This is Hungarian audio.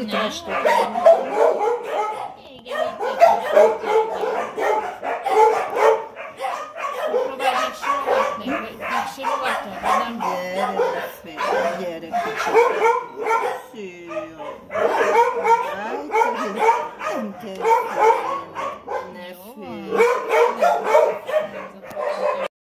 Utastok. Igen, itt próbálj meg sologatni, megsologatod, vagy nem? Gyere, Feri, gyere kicsit. Szia. Nem kell.